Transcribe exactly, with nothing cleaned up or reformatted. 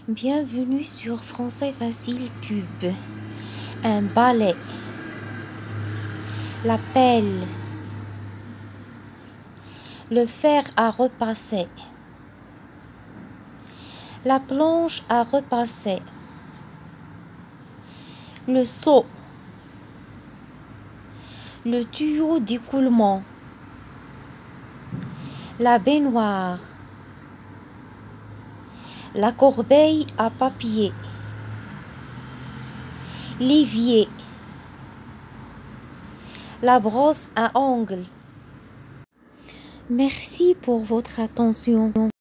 Bienvenue sur Français Facile Tube. Un balai. La pelle. Le fer à repasser. La planche à repasser. Le seau. Le tuyau d'écoulement. La baignoire. La corbeille à papier. L'évier. La brosse à ongles. Merci pour votre attention.